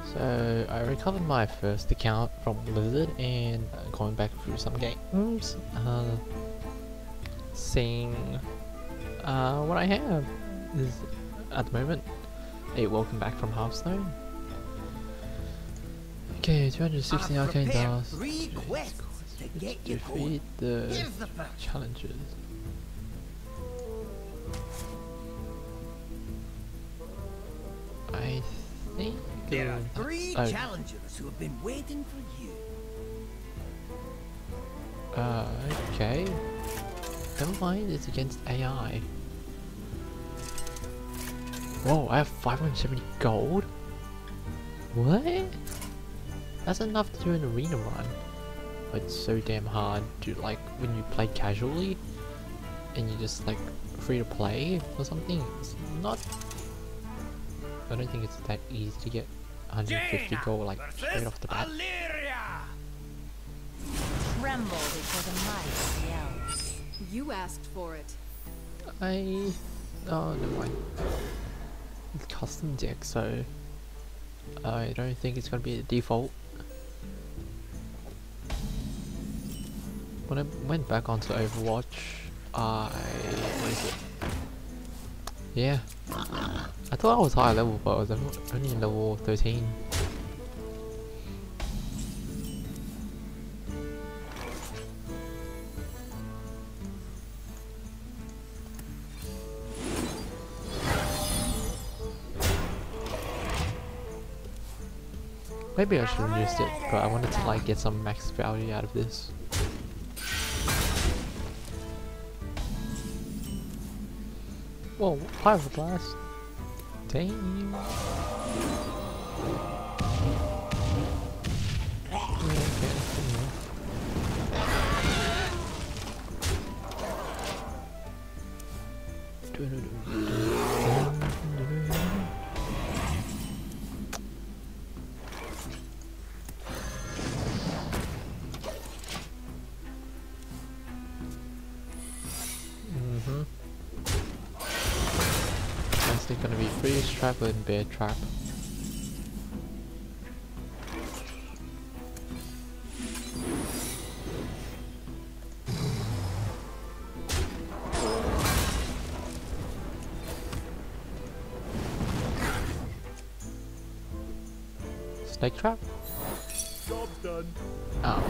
So I recovered my first account from Blizzard and going back through some games, seeing what I have is at the moment a welcome back from Hearthstone. Okay, 260 arcane dust. Defeat the challenges. I think there are 3 challengers who have been waiting for you. Okay. Never mind, it's against AI. Whoa, I have 570 gold? What? That's enough to do an arena run. It's so damn hard to, like, when you play casually and you just like free to play or something. It's not. I don't think it's that easy to get 150 gold like straight off the bat. Tremble before the might yells. You asked for it. Oh, never mind. It's custom deck, so I don't think it's gonna be the default. When I went back onto Overwatch, what is it? Yeah, I thought I was high level, but I was only level 13. Maybe I should have used it, but I wanted to like get some max value out of this. Whoa, Pyro Blast! Damn! It's gonna be Freeze Trap and Bear Trap. Snake Trap? Job's done. Oh.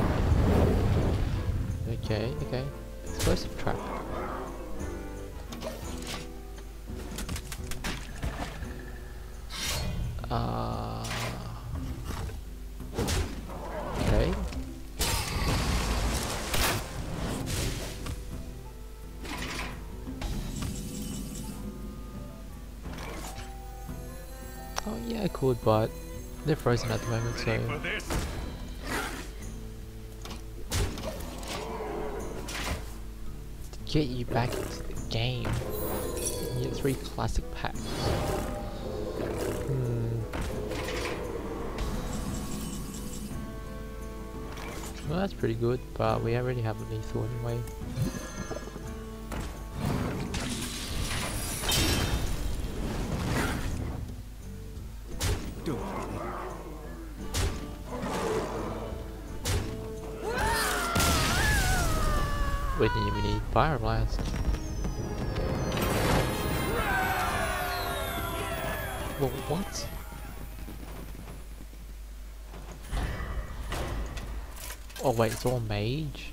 Okay, okay. Explosive Trap. Okay. Oh yeah, I could, but they're frozen at the moment, so. To get you back into the game, you get 3 classic packs. Well, that's pretty good, but we already have a lethal anyway. We didn't even need Fire Blast. Well, what? Oh wait, it's all mage?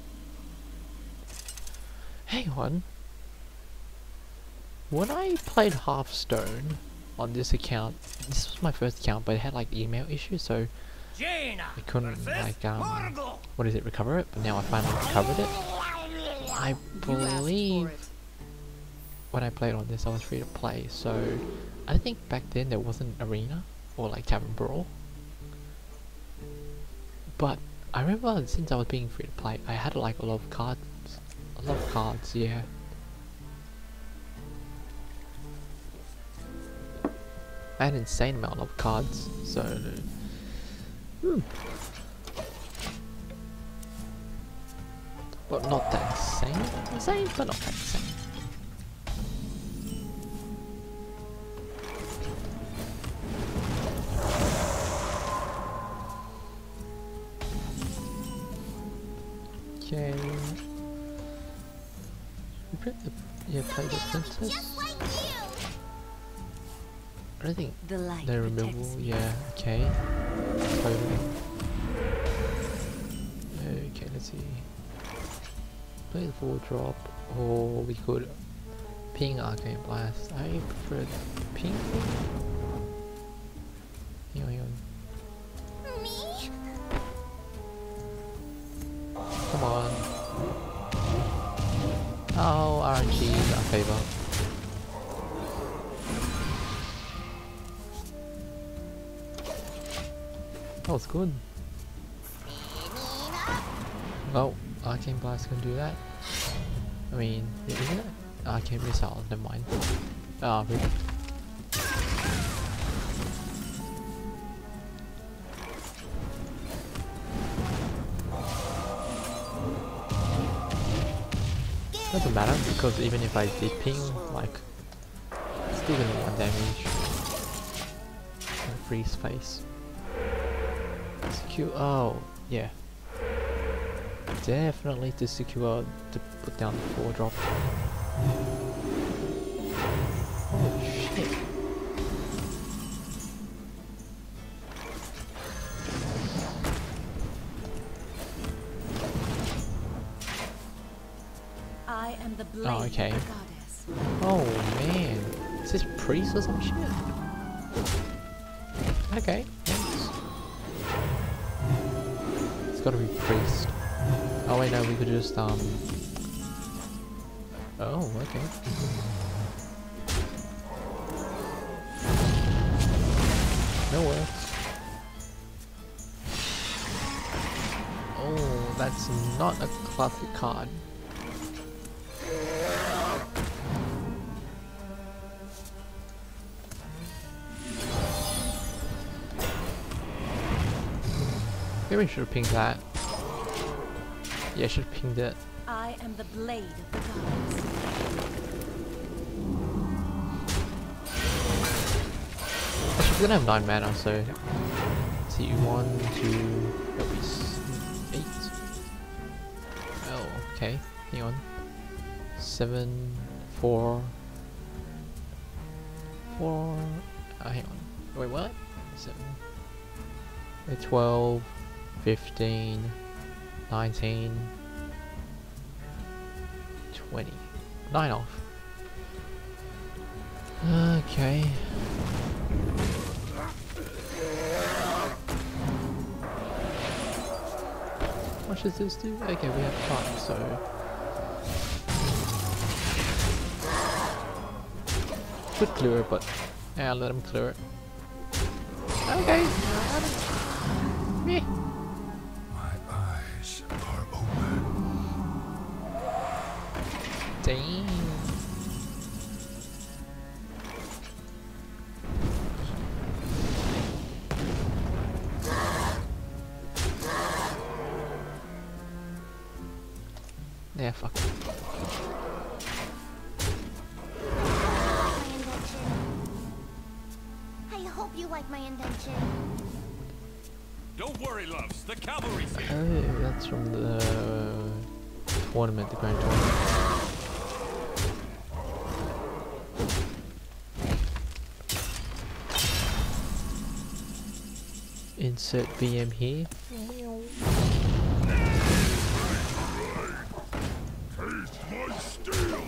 Hang on. When I played Hearthstone on this account, this was my first account, but it had like email issues, so I couldn't like what is it, recover it? But now I finally recovered it. I believe when I played on this I was free to play, so I think back then there wasn't Arena or like Tavern Brawl. But I remember since I was being free to play, I had like a lot of cards. A lot of cards, yeah. I had an insane amount of cards, so. But not that insane. Insane, but not that insane. Okay. Yeah, play the princess. I don't think The light they're protects removable. me. Yeah, okay. Totally. Okay, let's see. Play the full drop, or we could ping Arcane Blast. I prefer ping. Hang on, hang on. Come on. Oh, RNG in our favor. That was good. Oh, Arcane Blast can do that. I mean, isn't it? Arcane Missile, never mind. Ah, really? Doesn't matter because even if I did ping, like, still gonna 1 damage and freeze face. Secure. Oh, yeah. Definitely to secure to put down the 4 drop. Oh shit. I am the blade Oh, okay. of the goddess. Oh man. Is this priest or some shit? Okay, thanks. It's gotta be priest. Oh wait, no, we could just Oh, okay. No works. Oh, that's not a classic card. Maybe we should have pinged that. Yeah, I should have pinged it. I am the blade of the goddess. She's gonna have 9 mana, so see 1, 2, that'll be 8. Oh, okay. Hang on. 7, 4, 4. Hang on. Wait, what? 7. Wait, 12, 15, 19, 20. 9 off. Okay. What does this do? Okay, we have time, so... Could clear it, but... Yeah, I'll let him clear it. Okay! Meh. My eyes are open. Damn. Yeah, fuck it. I hope you like my invention. Don't worry, loves. The cavalry's here. Oh, that's from the tournament, the grand tournament. Insert VM here. Taste my steel.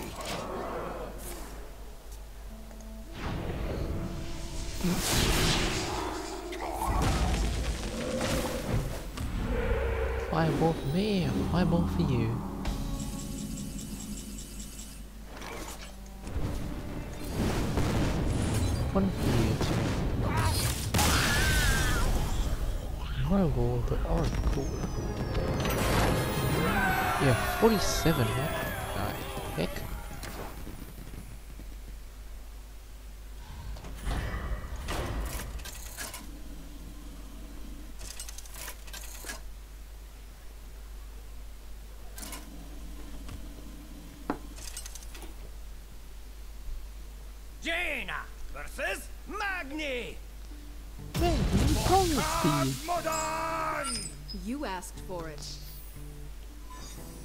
Fireball for me, a fireball for you. One for you too. Fireball the Oracle. Yeah, 47, what the heck? Jaina versus Magni. Man, you promised me. Modern. You asked for it.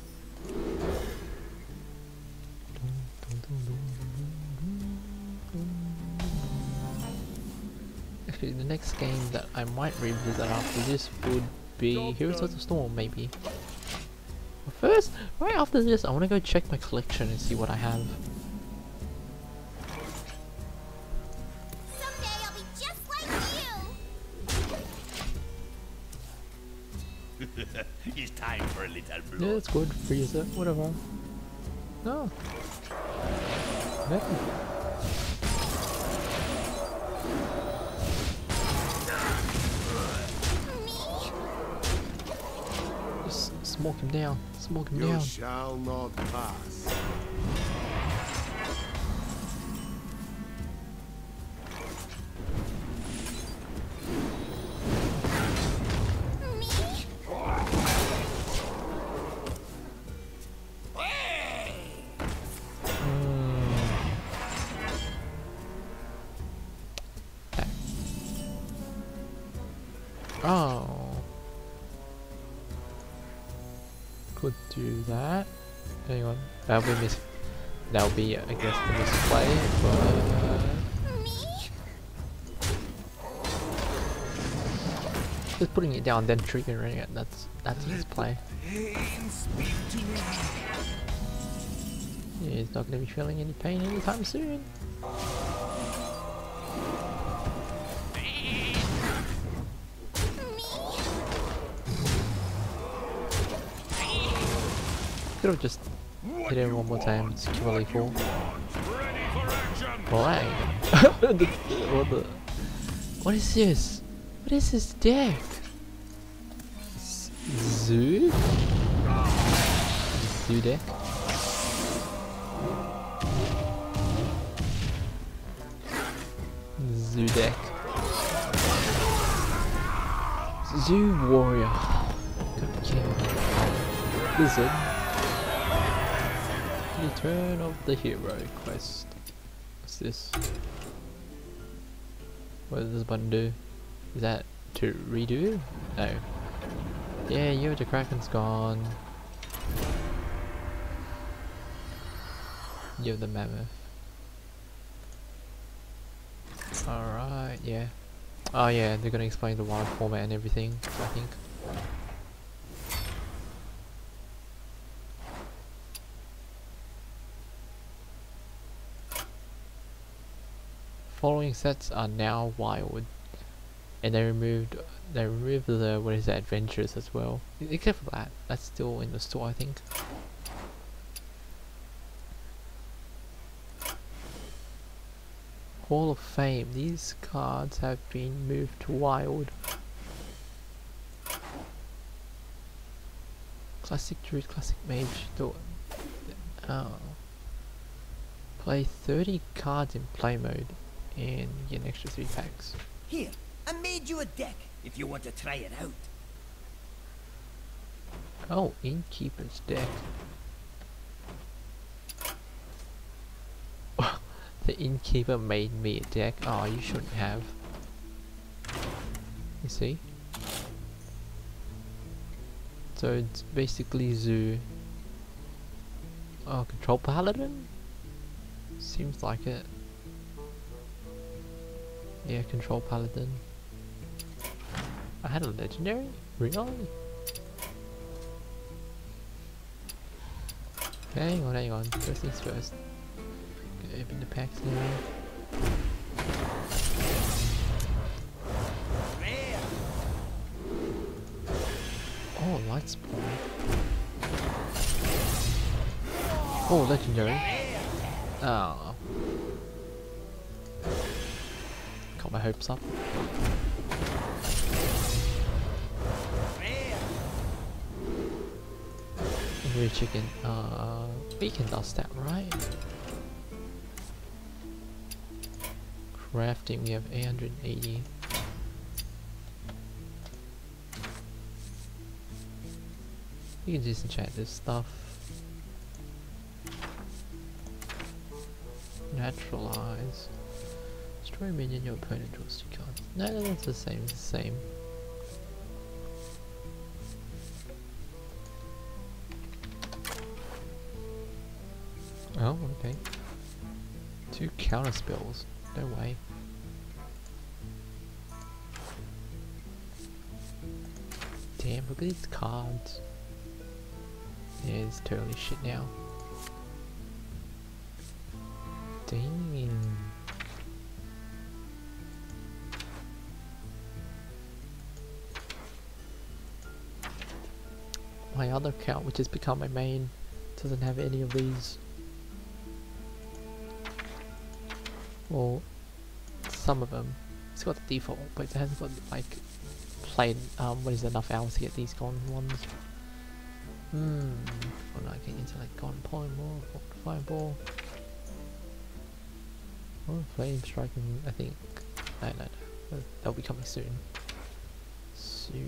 Actually, the next game that I might revisit after this would be Heroes of the Storm, maybe. But first, right after this, I want to go check my collection and see what I have. Someday I'll be just like you. It's time for a little Yeah, blood. it's good. Freezer, whatever. No. Nothing. Just smoke him down. Smoke him You down. shall not pass. Oh. Could do that. Hang on. That'll be That'll be, I guess, the misplay, but just putting it down, then triggering it. That's his play. Pain, speak to me. Yeah, he's not gonna be feeling any pain anytime soon. Could have just hit him one more time, securely full. Bang! What is this? What is this deck? Zoo? Zoo deck? Zoo deck. Zoo warrior. Good king. Lizard. Return of the Hero quest. What's this? What does this button do? Is that to redo? No. Yeah, the Kraken's gone. The Mammoth. Alright, yeah. Oh yeah, they're gonna explain the wild format and everything, I think. Following sets are now wild, and they removed the what is that, adventures as well. Except for that, that's still in the store, I think. Hall of Fame. These cards have been moved to wild. Classic Druid, Classic Mage. Oh. Play 30 cards in play mode and get an extra 3 packs. Here, I made you a deck if you want to try it out. Oh, Innkeeper's deck. The Innkeeper made me a deck. Oh, you shouldn't have. You see? So it's basically Zoo. Oh, Control Paladin? Seems like it. Yeah, Control Paladin. I had a legendary? Really? Hang on. First things first. Gonna open the packs now. Oh, light spawn. Oh, legendary. Oh. Got my hopes up. Angry chicken. We can dust that, right? Crafting, we have 880. You can disenchant this stuff. Naturalize. Destroy a minion, your opponent draws 2 cards. No, that's the same, it's the same. Oh, okay. 2 counter spells. No way. Damn, look at these cards. Yeah, it's totally shit now. Dang. My other account, which has become my main, doesn't have any of these. Well, some of them. It's got the default, but it hasn't got like played. What is enough hours to get these gone ones? When I get into like gone polymorph, fireball. Oh, flame striking. I think. No. That'll be coming soon. Soon.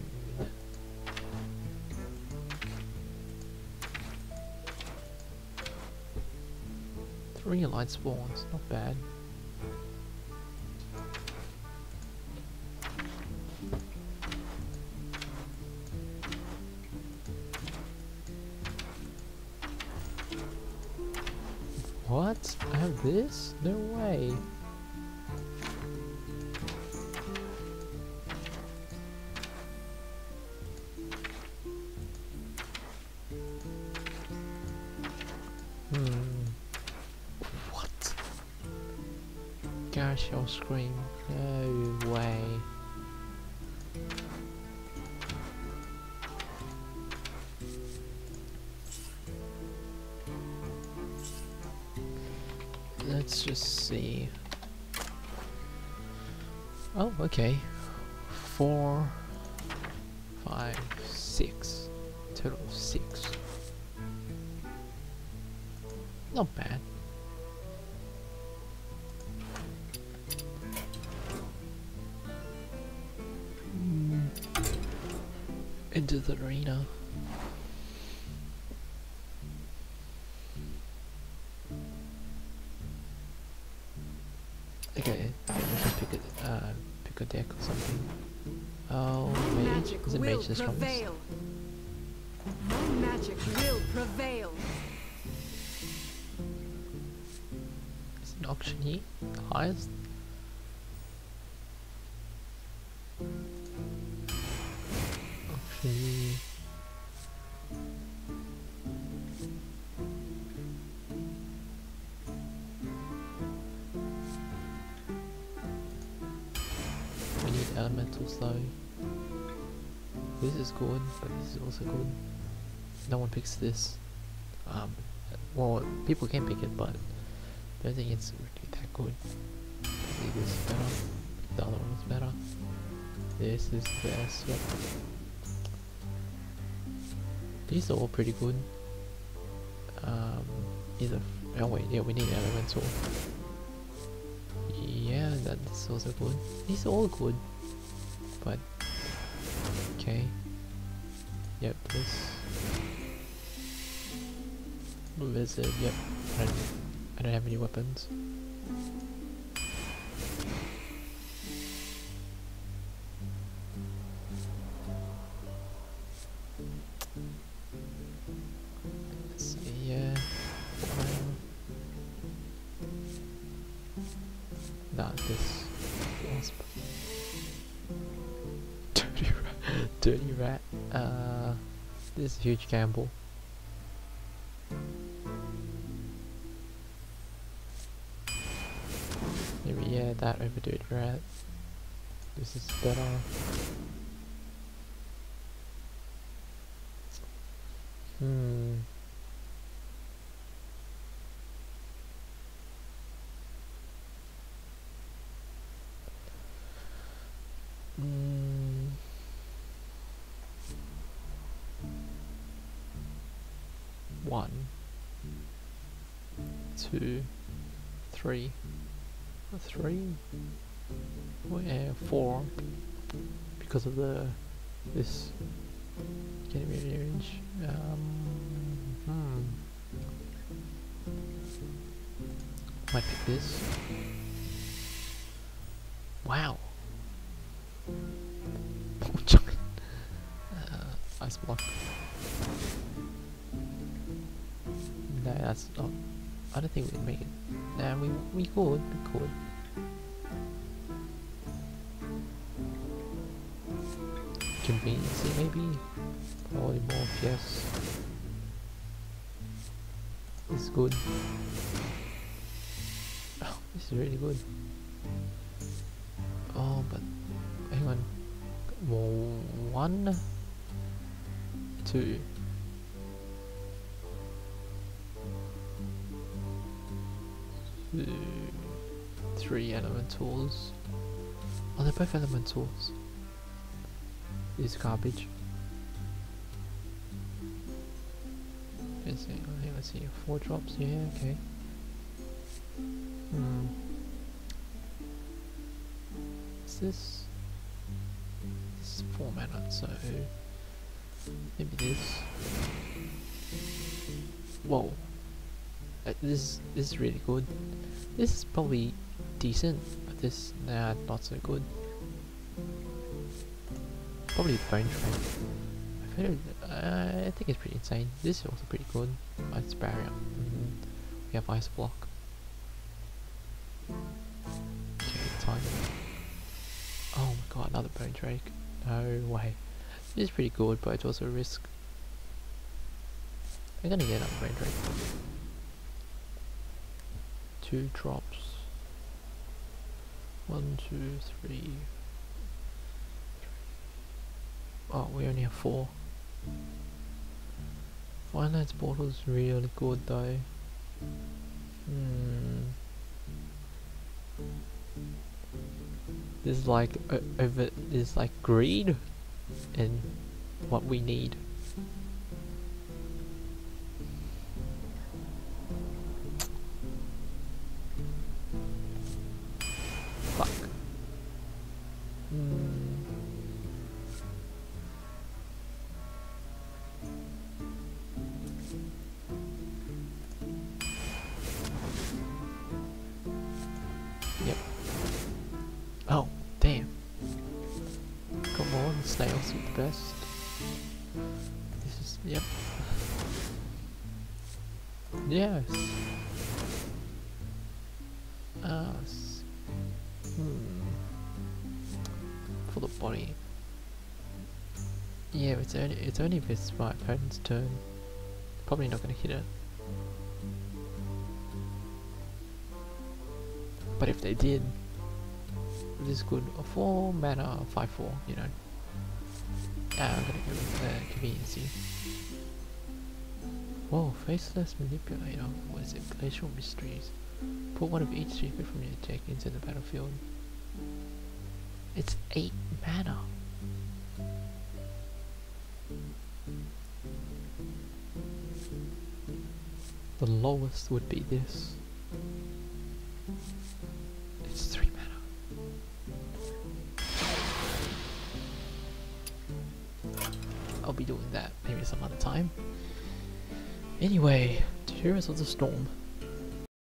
Three light spawns, not bad. What? I have this? No way. What? Gosh, I'll scream. No way. Let's just see. Oh, okay. 4, 5, 6. Total of 6. Not bad. Into the arena. Okay, we can pick a deck or something. Oh, mage? Is it mage the strongest? No magic will prevail. Is an auctioneer the highest? Auctioneer. We need elementals though. This is good, but this is also good. No one picks this. Well, people can pick it, but I don't think it's really that good. Maybe this is better. The other one is better. This is the best. Yep. These are all pretty good. Either. Oh wait, yeah, we need elemental. Yeah, that's also good. These are all good, but okay. Yep, this lizard. Yep, I don't have any weapons. Let's see, yeah. Nah, this wasp. Dirty rat. This is a huge gamble. Maybe, yeah, that over dirty rat. This is better. One, 2, 3, 3, well, yeah, 4, because of this getting me range. Might pick this. Wow. Ice block. No, that's not I don't think we'd make it. Nah, we could. Conveniency maybe? Polymorph, yes. This is good. Oh, this is really good. Oh, but hang on. Well, 1, 2. Two, 3 elementals. Oh, they're both elementals. This is garbage. Let's see, 4 drops, yeah, okay. Is this? This is 4 mana, so maybe this. Whoa. This is really good. This is probably decent, but this, nah, not so good. Probably Bone Trade. I think it's pretty insane. This is also pretty good. Ice Barrier. We have Ice Block. Okay, time. Oh my god, another Bone Drake. No way. This is pretty good, but it's also a risk. I'm gonna get another Bone Drake. 2 drops. 1, 2, 3. Oh, we only have 4. Firelands Portal is really good though. This is like this is like greed and what we need. Fuck. Yep. Oh, damn. Come on, snails are the best. This is, yep. Yes. For the body. Yeah, it's only if it's my opponent's turn. Probably not gonna hit it. But if they did, this is good. 4 mana, 5/4, you know. I'm gonna go with conveniency. Whoa, Faceless Manipulator. What is it? Glacial Mysteries. Put one of each secret from your deck into the battlefield. It's 8 mana. The lowest would be this. It's 3 mana. I'll be doing that maybe some other time. Anyway, Heroes of the Storm.